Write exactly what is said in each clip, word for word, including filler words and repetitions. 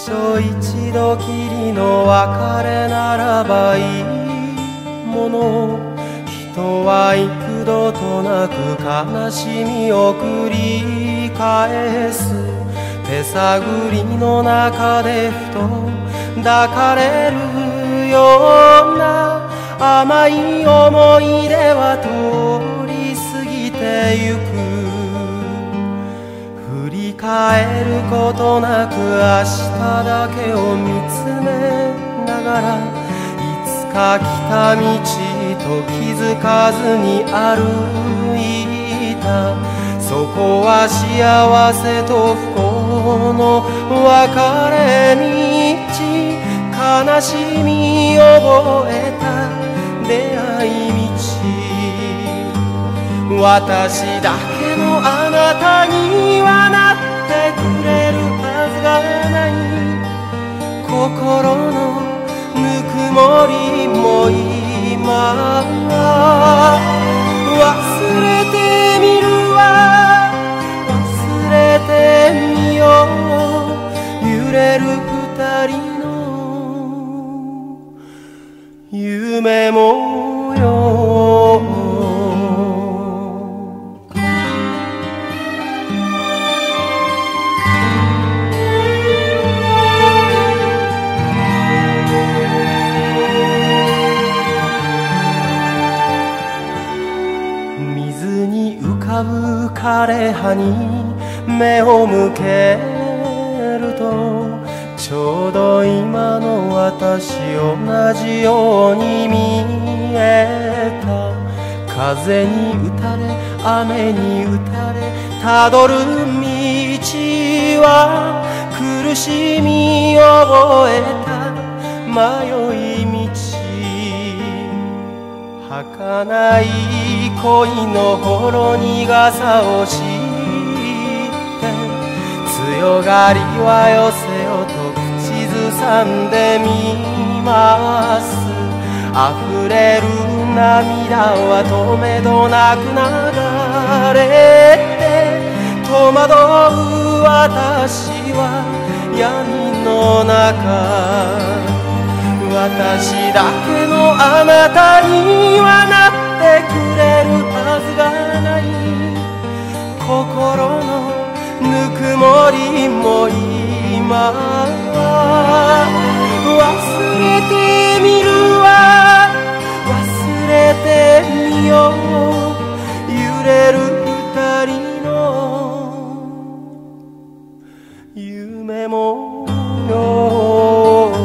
所一度きりの別れならばいいもの、人は幾度となく悲しみを繰り返す。手探りの中でふと抱かれるような甘い思い出は通り過ぎてゆく。振り返ることなく明日だけを見つめながら、いつか来た道と気づかずに歩いた。そこは幸せと不幸の分かれ道、悲しみ覚えた出会い道。私だけのあなたにはなってくれるはずがない。心のぬくもりも今忘れてみるわ、忘れてみよう。揺れる二人の夢模様。水に浮かぶ枯葉に目を向けると、ちょうど今の私同じように見えた。風に打たれ雨に打たれたどる道は、苦しみ覚えた迷い道。儚い恋のほろ苦さを知って、強がりはよせよと口ずさんでみます。溢れる涙はとめどなく流れて、戸惑う私は闇の中。私だけのあなたにはなってくれるはずがない。心のぬくもりも今忘れてみるわ、忘れてみよう。揺れる二人の夢模様。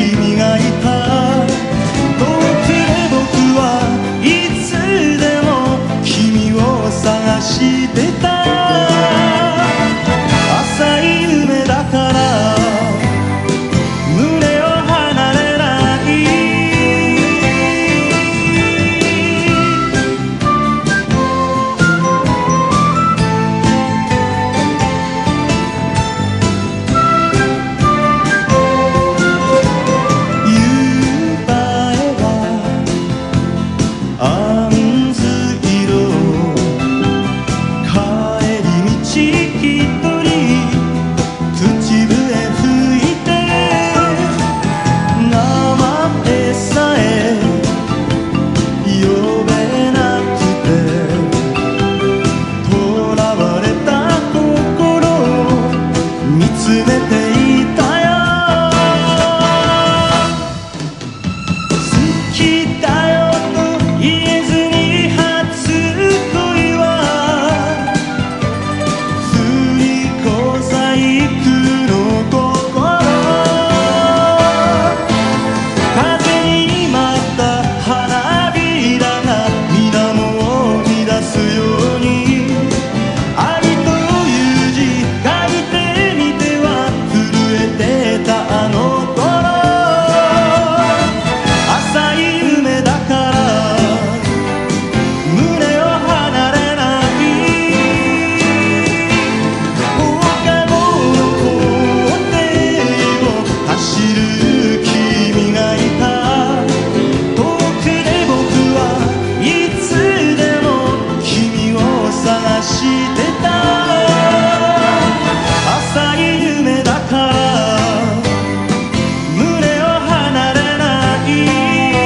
遠くで僕はいつでも来たよと言えずに初恋は振り小細工の心風に舞った花びらが水面を乱すように愛という字書いてみては震えてたあの頃浅い夢だから胸を離れない放課後の校庭を走る君がいた遠くで僕はいつでも君を探してた浅い夢だから胸を離れない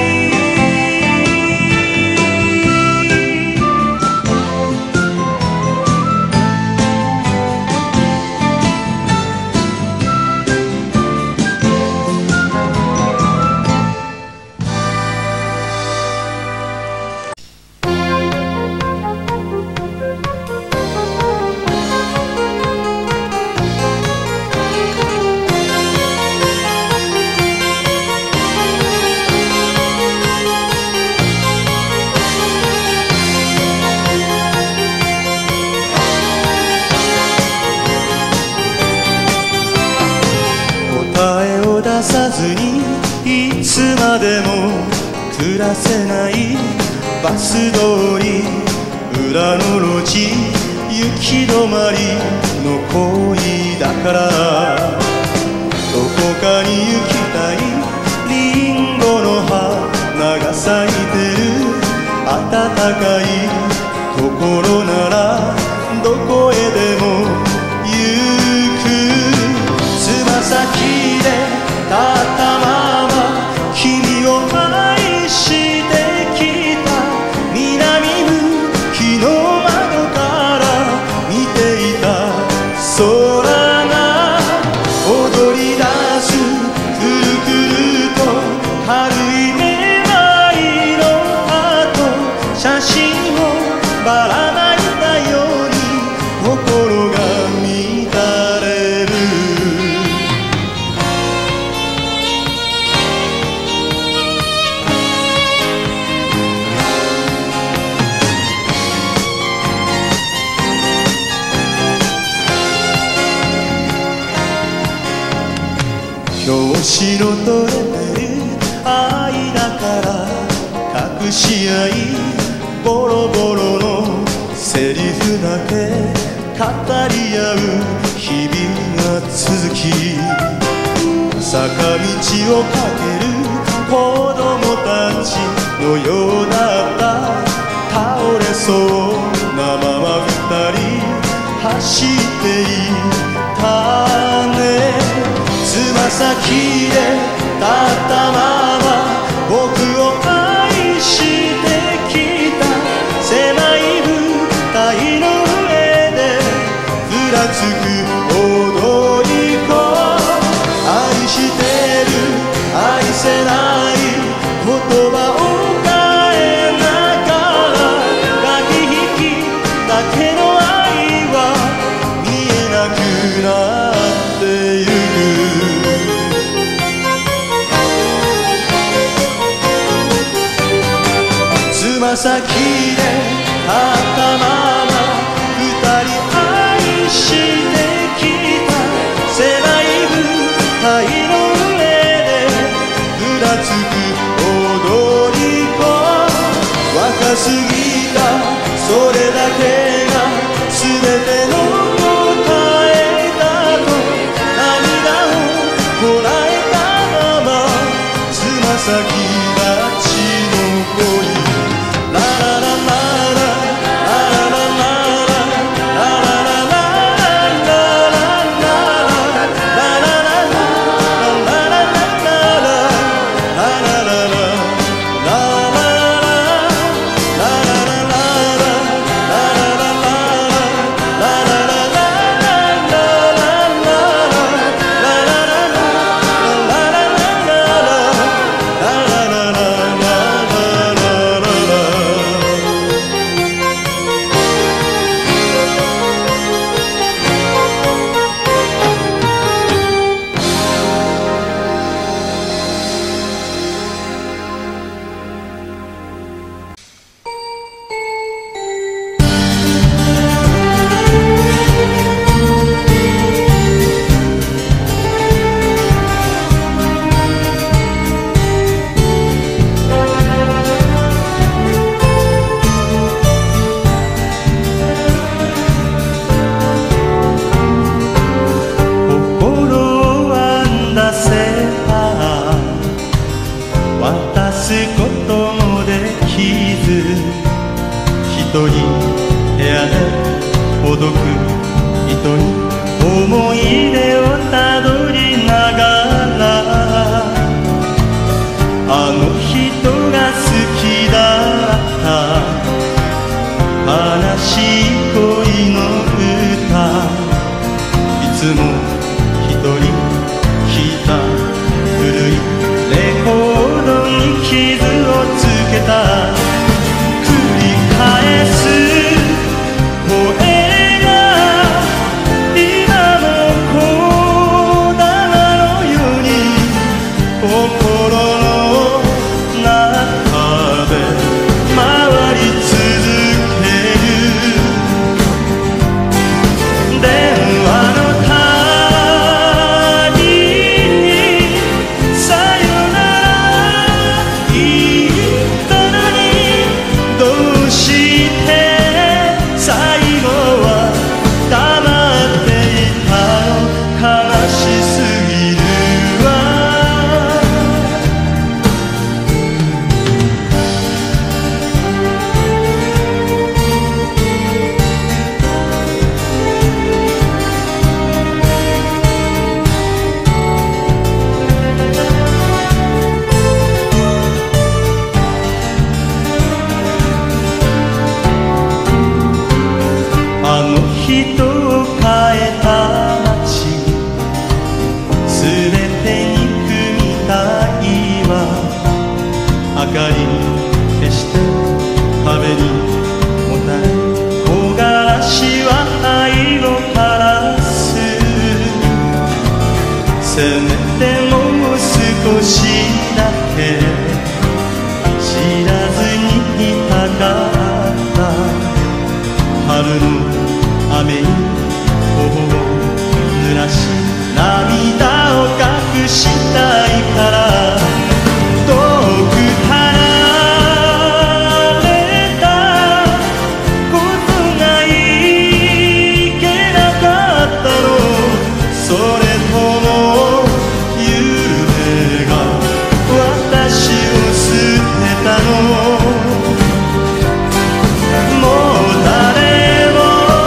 答えを出さずにいつまでも暮らせないバス通り裏の路地行き止まりの恋だからどこかに行きたいリンゴの花が咲いてる暖かいところならどこへでも行くつま先で立ったまま君を愛してきた南向きの窓から見ていた空が踊り出すくるくると軽いめまいの後写真をばらまいたように心が乱れる表紙の取れてる愛だから隠し合いボロボロのセリフだけ語り合う日々が続き坂道を駆ける子供たちのようだった倒れそうなまま二人走っていたねつま先で立ったまま僕を愛してきた狭い舞台の上でふらつく踊り子愛してる愛せない言葉を変えながら駆け引きだけの愛は見えなくなってゆくつま先で立ったまま二人愛してきた狭い舞台の上でふらつく踊り子若すぎたそれだけが全ての答えだと涙をこらえたままつま先立ちの恋ラララララララこともできず、一人部屋で孤独一人思い出をたどりながら、あの人が好きだった悲しい恋の歌、いつも一人弾いた古いレコードに傷をつけた、繰り返す声が今もこだまのように心の中で回り続ける。電話の人を変えた街、すべて憎みたいわ。明かり消して壁にもたれ、木枯らしは愛を枯らす。せめてもう少しだけ知らずにいたかった。春の雨に頬を濡らし涙を隠したいから、遠く離れたことがいけなかったの、それとも夢が私を捨てたの。もう誰も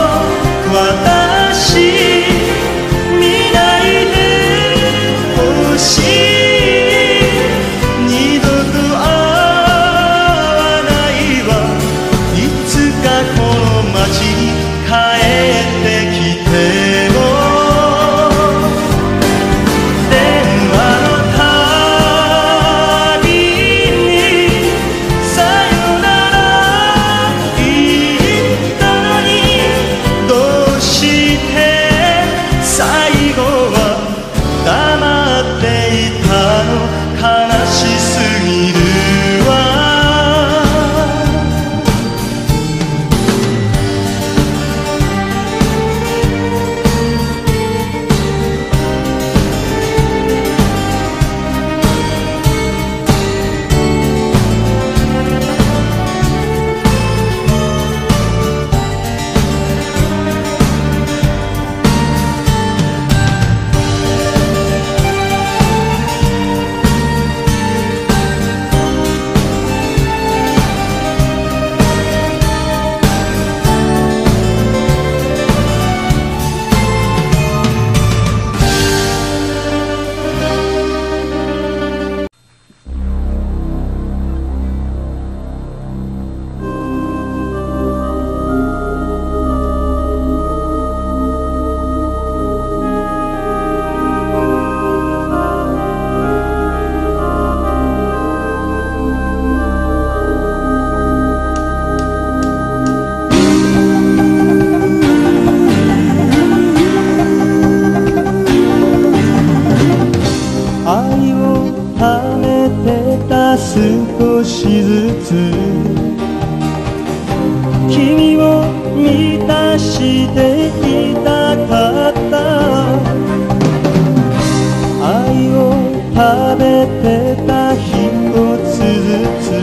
私見ないでほしい、二度と会わないわ。いつかこの街に帰ってきても、電話のたびにさよなら言ったのに、どうして最後は黙っていたの。悲しすぎるわ。愛をためてた少しずつ、君を満たしていたかった。愛を食べてた一つずつ、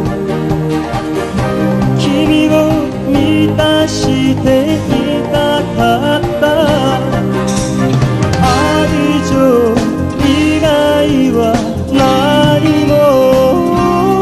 君を満たしていたかった。愛情以外は何も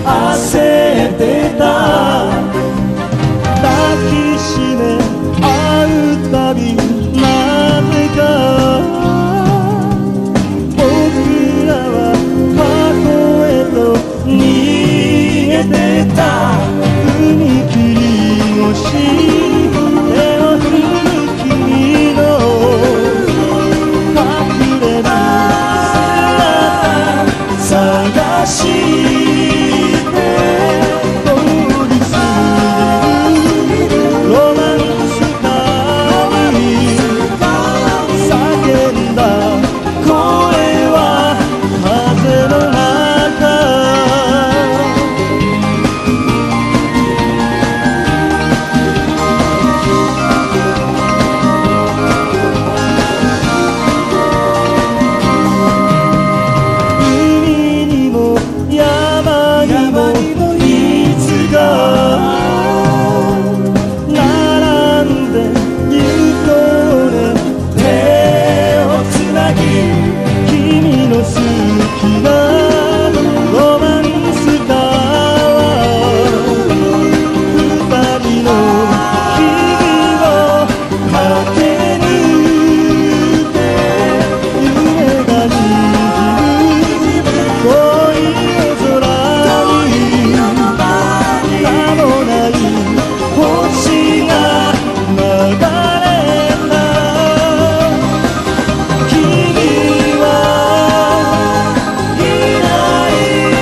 焦ってた抱きしめ合うたびなぜか僕らは過去へと逃げてた踏切越し手を振る君の隠れる姿探して通り過ぎるロマンスカーに叫んだ声は風の中海にも山にもいつか並んでゆこうね手をつなぎ君の好きなロマンスカーは二人の日々を駆け抜け夢がにじむ恋の空に名もない星が流れた君はいない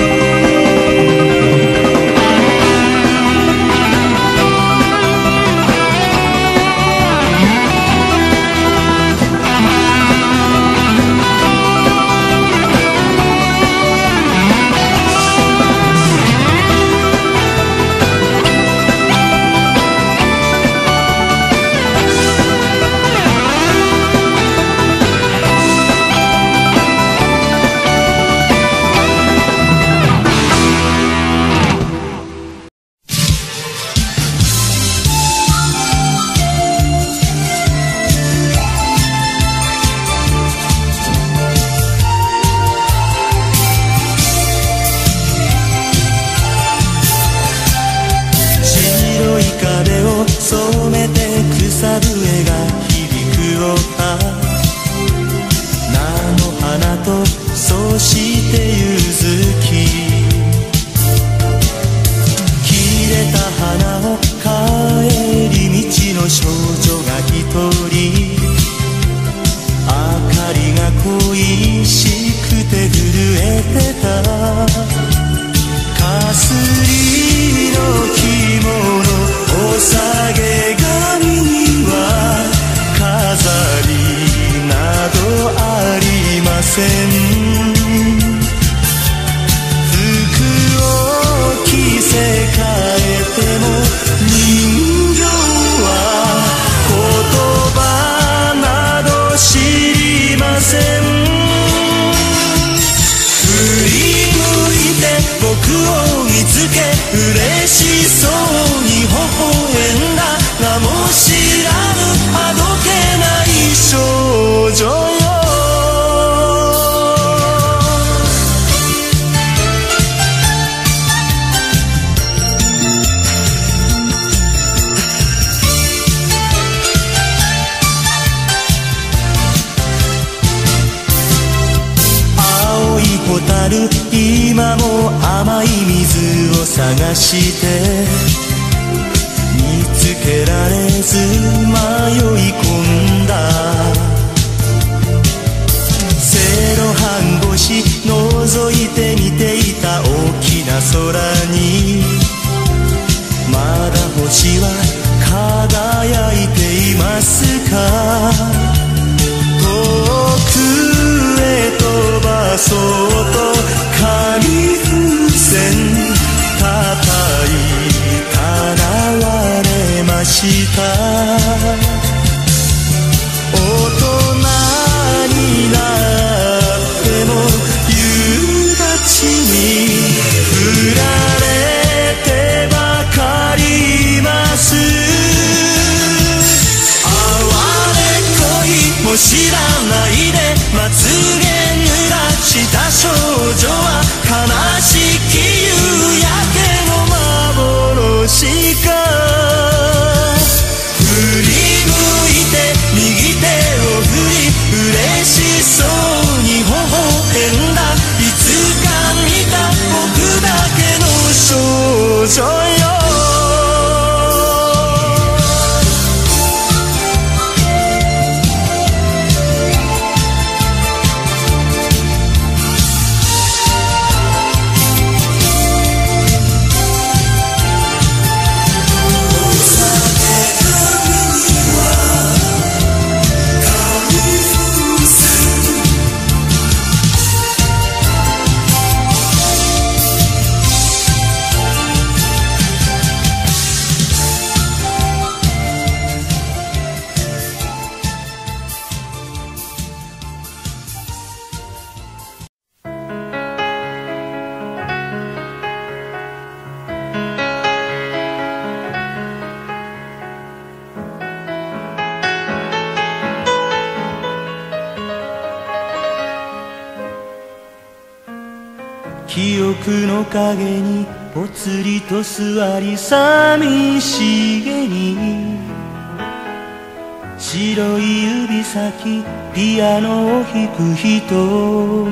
白い壁を染めて草笛が響く丘菜の花とそして柚子木切れた花を帰り道の少女が一人明かりが恋しくて震えてたかすりの着物お下げ髪には飾りなどありません服を着せ替えても人形は言葉など知りません振り向いて僕を見つけ嬉しそうに微笑んだ名も知らぬあどけない少女よ青い蛍今も甘い水を探して見つけられず迷い込んだセロハン越し覗いて見ていた大きな空にまだ星は輝いていますか遠くへ飛ばそうと紙風船叩いたら割れました大人になっても夕立に振られてばかりいます哀れ恋も知らないでまつげ濡らしした少女は悲しき夕焼けの幻か。振り向いて右手を振り嬉しそうに微笑んだ。いつか見た僕だけの少女よ。記憶の影にぽつりと座り寂しげに白い指先ピアノを弾く人。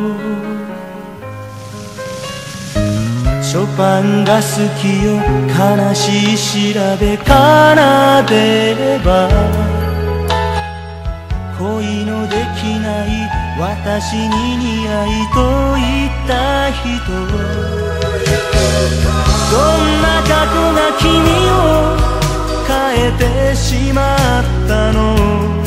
ショパンが好きよ悲しい調べ奏でれば恋のできない私に似合いと言った人。どんな過去が君を変えてしまったの。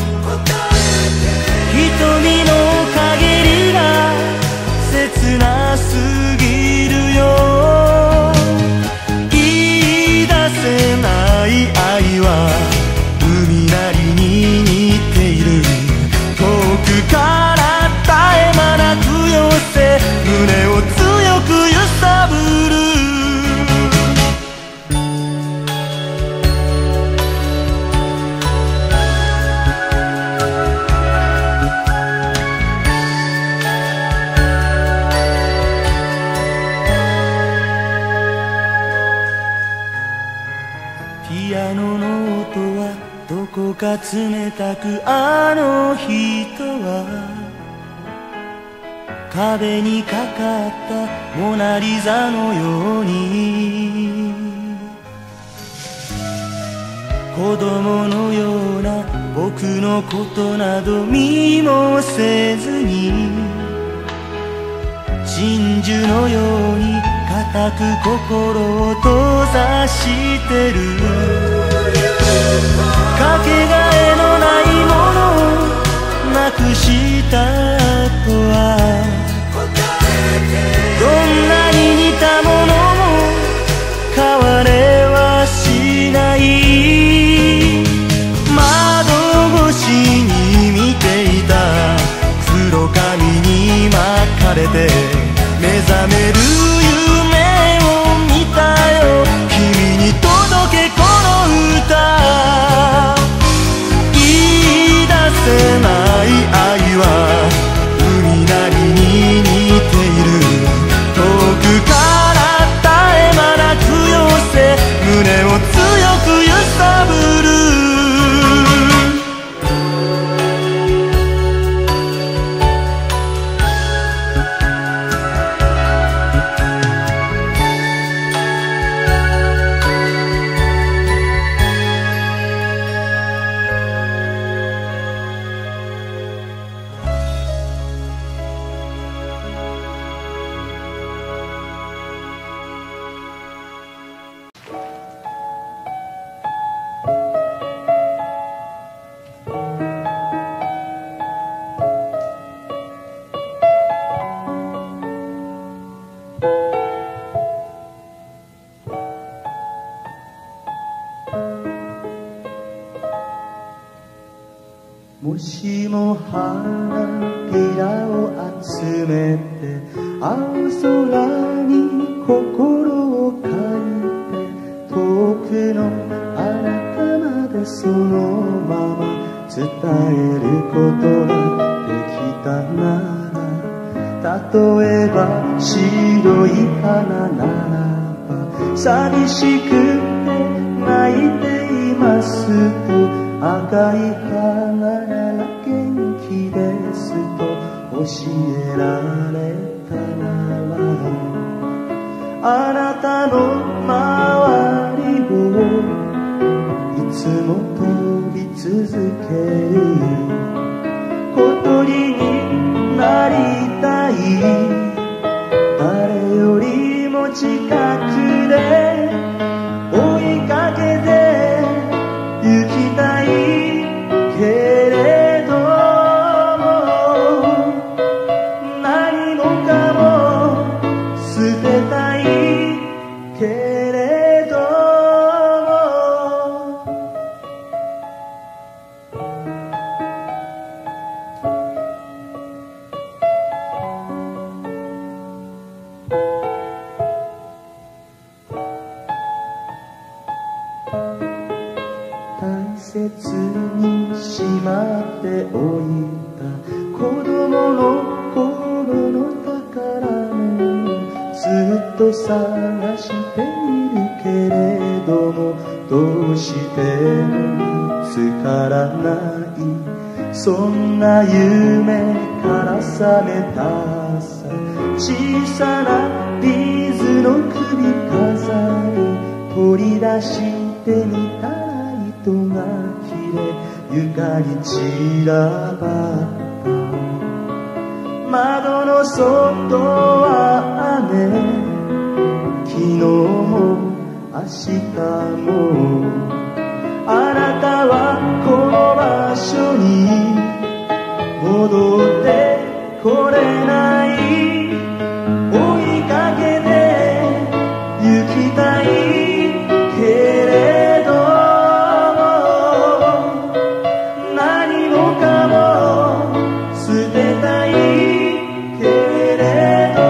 瞳の限りが切なすぎるよ。言い出せない愛は海なりに似ている。遠くから絶え間なく寄せ胸を強く揺さぶる。ピアノの音はどこか冷たく、あの人は壁にかかったモナリザのように子供のような僕のことなど見もせずに真珠のように固く心を閉ざしてる。かけがえのないものをなくした後はどんなに似たものも変われはしない。窓越しに見ていた黒髪に巻かれて目覚める夢を見たよ。君に届けこの歌。言い出せない愛は海なりに似ている。遠くから絶え間なく寄せ胸を強く揺さぶる。もしも花びらを集めて青空に心を書いて遠くのあなたまでそのまま伝えることができたなら例えば白い花ならば寂しくて泣いていますと、赤い花なら元気ですと教えられたなら、あなたの周りをいつも通り続ける小鳥になりたい、誰よりも近くで追いかけて行きたいけれども、何もかも捨てたいけれども、大切にしまっておいた子供の頃の宝物、ずっと探しているけれども、どうしても見つからない、そんな夢から覚めた朝、小さなビーズの首飾り取り出してみたら糸が切れ床に散らばった、窓の外は雨、昨日も明日もあなたはこの場所に戻ってこれない、追いかけて行きたいけれども、何もかも捨てたいけれど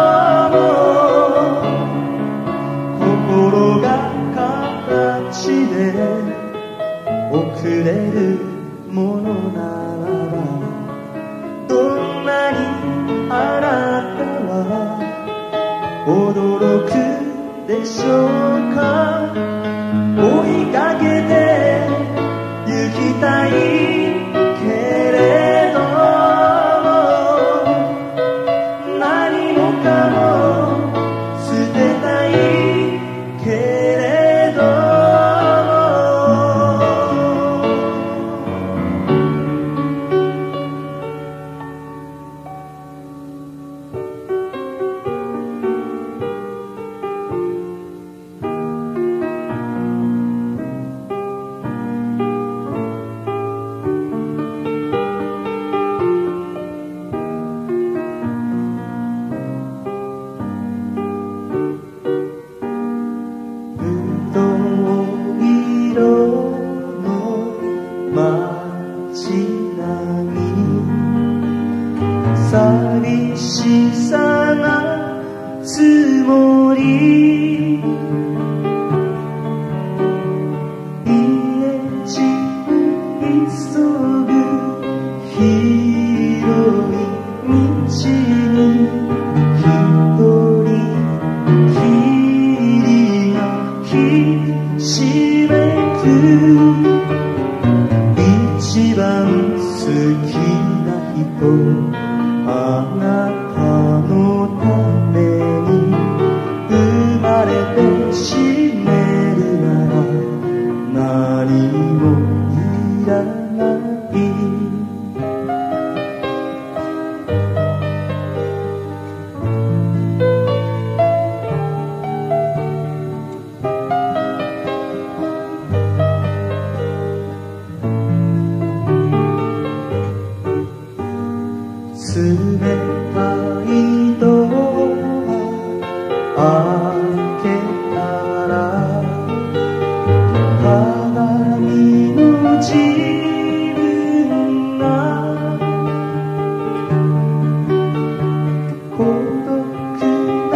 も、心が形で遅れるものならば、どんなにあなたは驚くでしょうか、追いかけて行きたいけれども、何もかも捨てたいけれど寂しさが積もり、家路急ぐ広い道に一人霧がひしめく、一番好きな人、あなたのために生まれて死ねるなら何もいらない、冷たいドア開けたら鏡の自分が孤独だ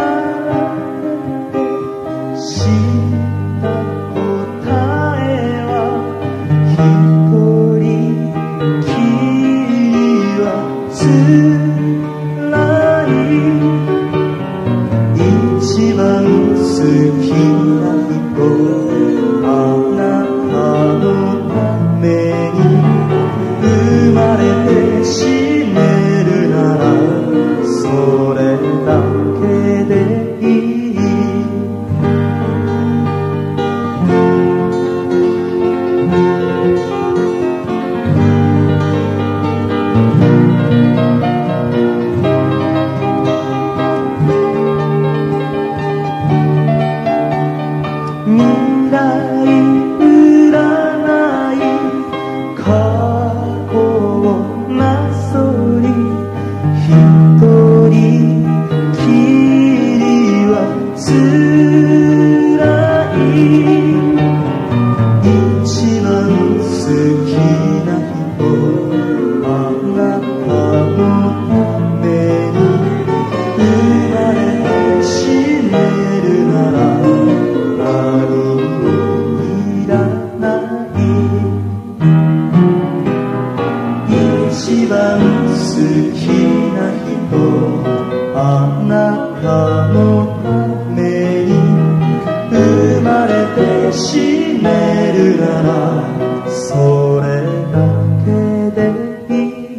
って知った答えは一人きりは辛いあなたのために生まれて死ねるならそれだけでいい。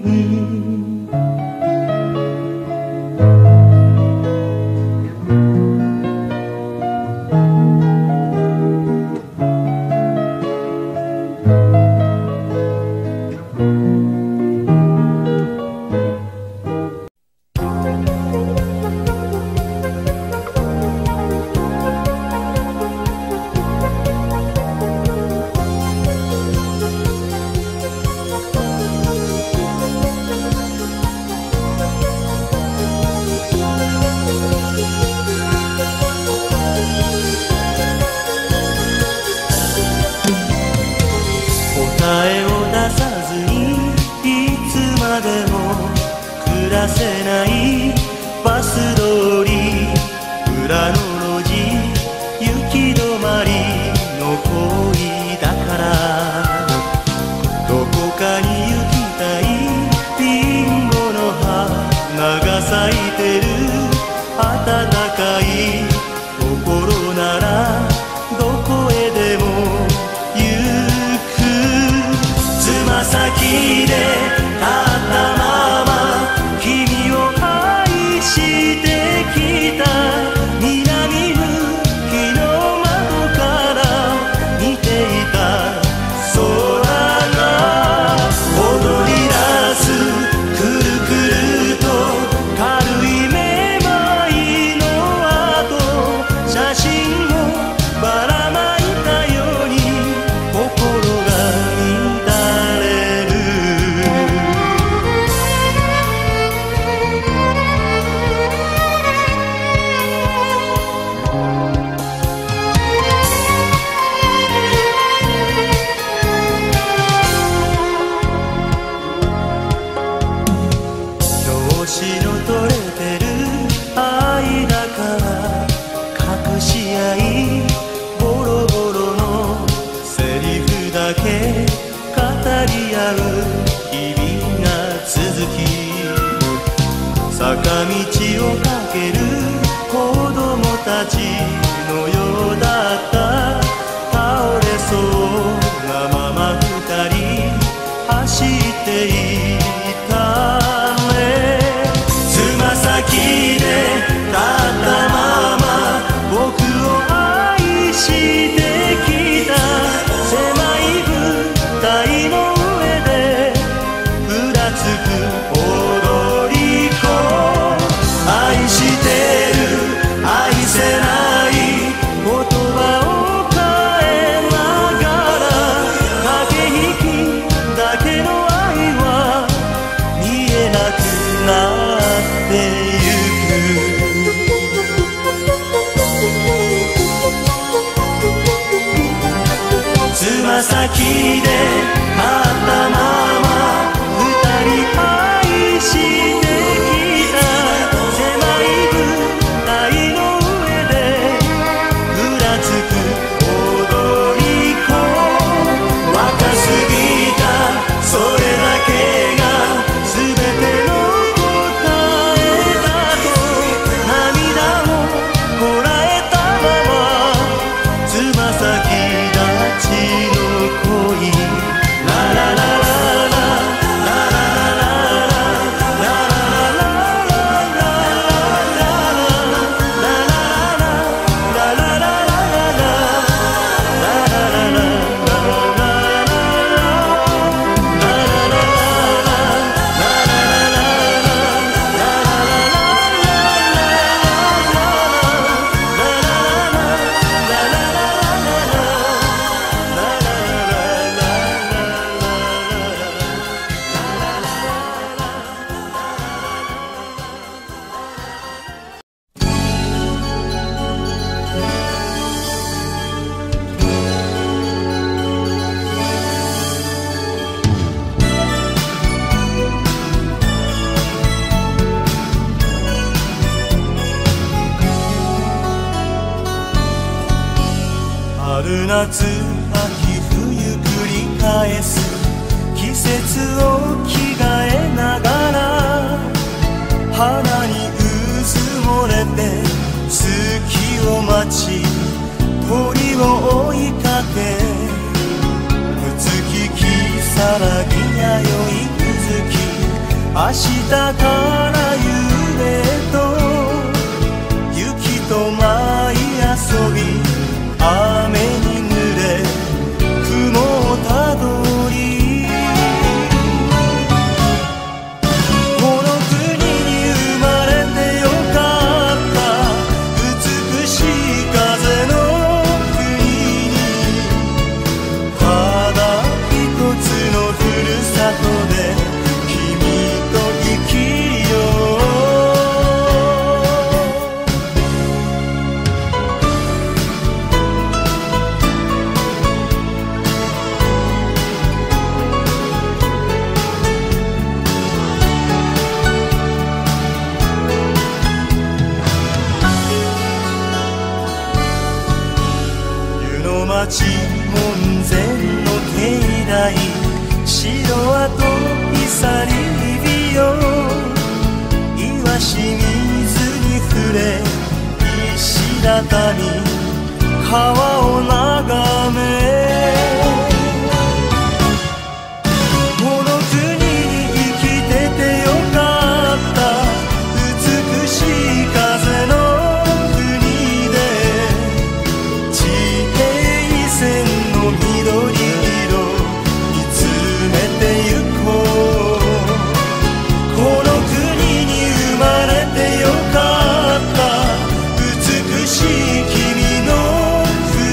答えを出さずにいつまでも暮らせないバス通り裏の路地行き止まりの恋だからどこかに行きたいリンゴの花が咲いてる暖かい心ならどこへでもつま先で立ったまま君を愛してきた南向きの窓から見ていた空が踊り出すくるくると軽いめまいの後写真をばらまいたように心が坂道をかける子供たちのようだった倒れそうなまま二人走っていたねつま先で立ったまま僕を愛してきた狭い舞台の上でふらつく踊り子愛してる愛せない言葉を変えながら駆け引きだけの愛は見えなくなってゆくつま先で立ったまま二人愛してきた春夏秋冬繰り返す季節を着替えながら鼻にうず明日から夢と雪と舞い遊び雨に濡れ雲をたどりこの国に生まれてよかった美しい風の国にただ一つのふるさとで町門前の境内城跡いり火よ岩清水に触れ石畳川を眺めこの国に生きててよかった美しい風の君のふ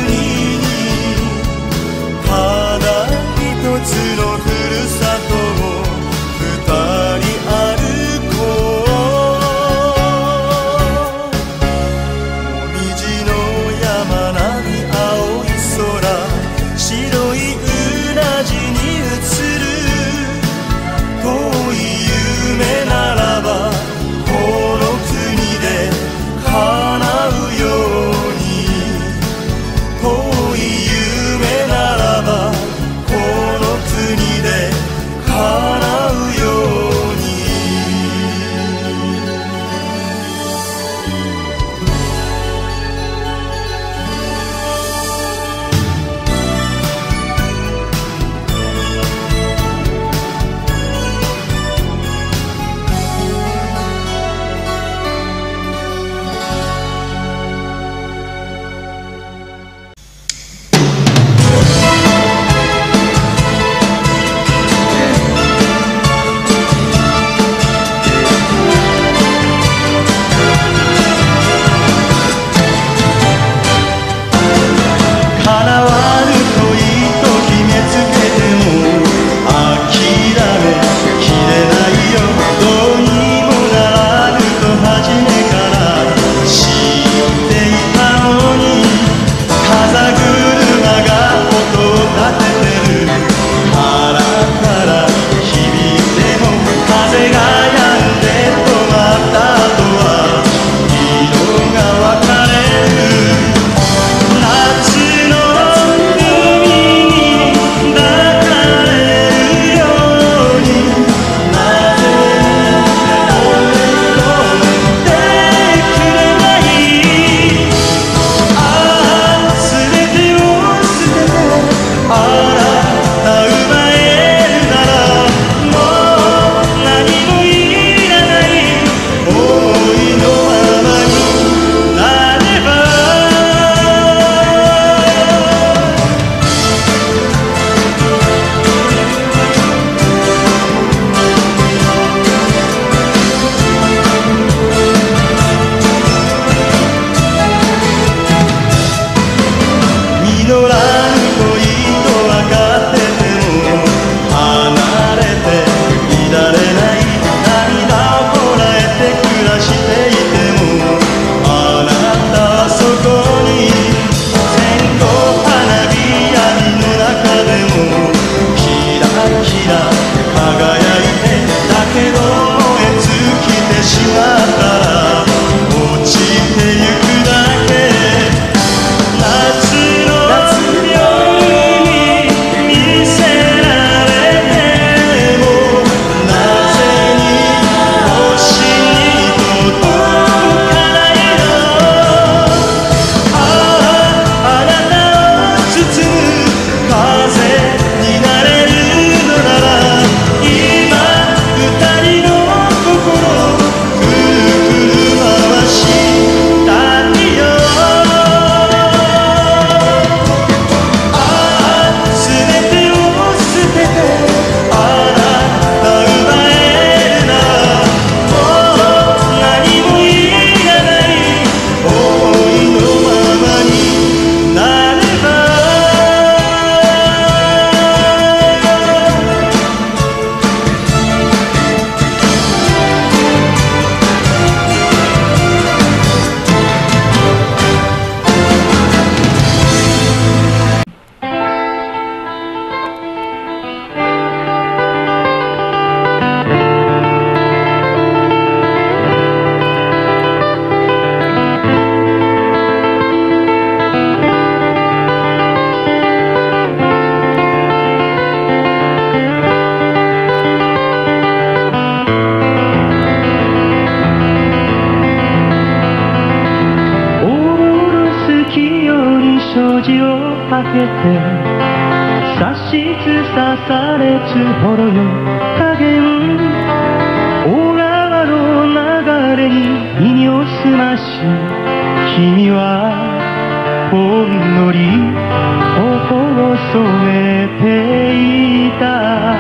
字を開けて差しつさされつほどよ加減小川の流れに耳を澄まし君はほんのり頬を染めていた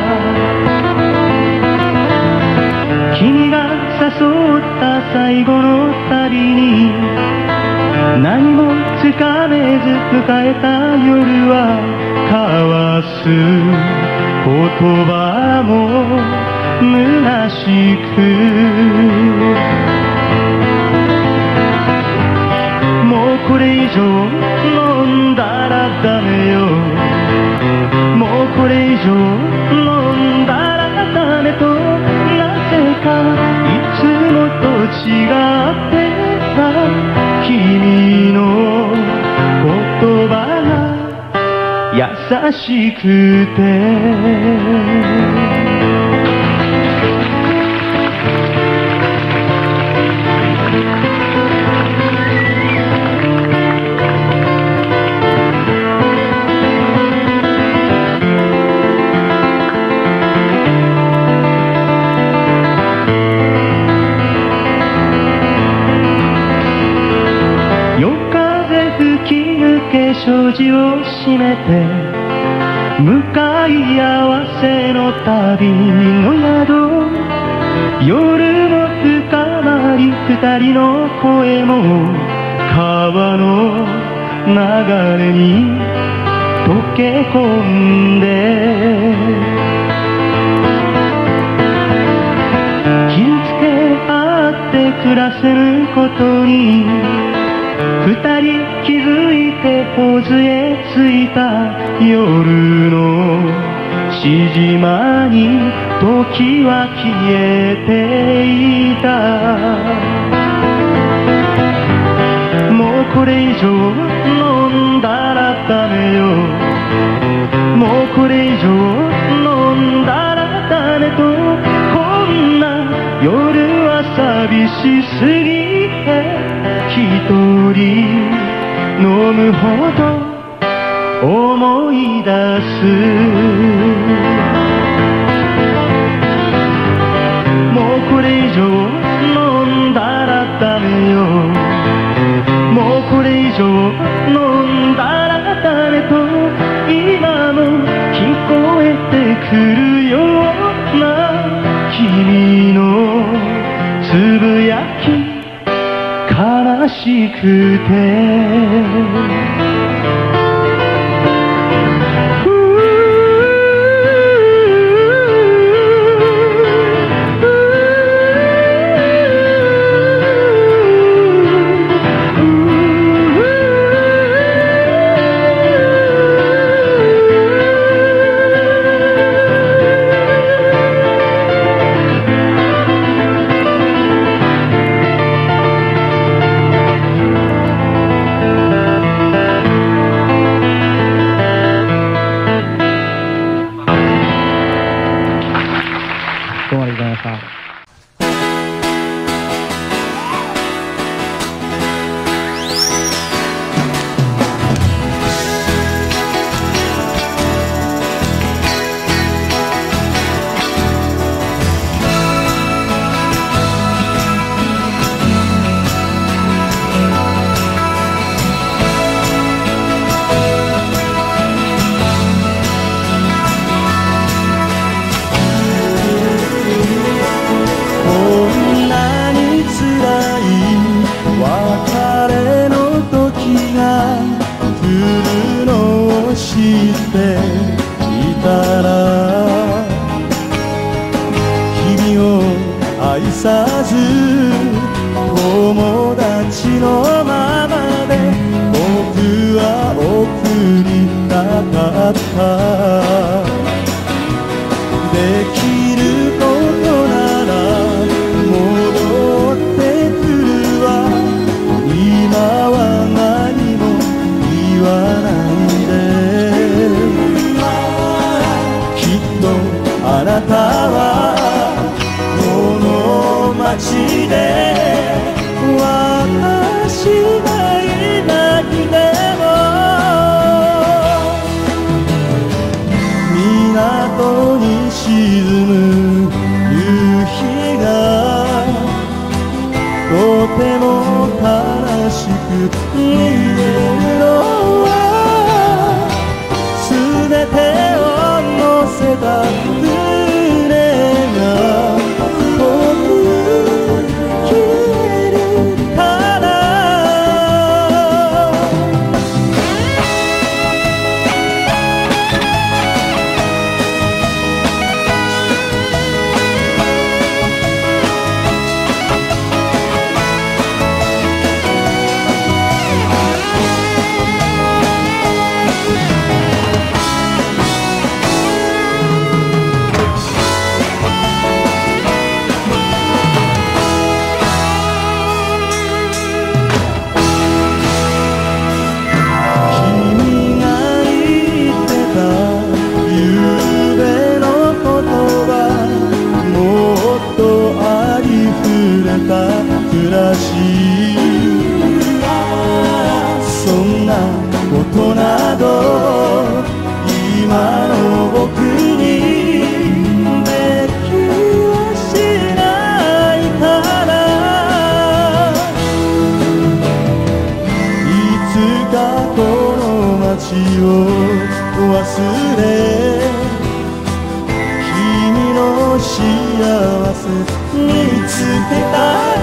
君が誘った最後の旅に何もつかめず迎えた夜は交わす言葉も虚しくもうこれ以上飲んだらダメよもうこれ以上飲んだらダメとなぜかいつもと違ってた君の言葉が優しくて障子を閉めて向かい合わせの旅の宿夜も深まり二人の声も川の流れに溶け込んで傷つけ合って暮らせることに二人気づいて頬杖ついた夜のしじまに時は消えていたもうこれ以上飲んだらダメよもうこれ以上飲んだらダメとこんな夜は寂しすぎて一人飲むほど思い出すもうこれ以上飲んだらダメよもうこれ以上飲んだらダメと今も聞こえてくるような君のつぶやき悲しくて私がいなくてもしいそんなことなど今の僕にできはしないからいつかこの街を忘れ君の幸せ見つけた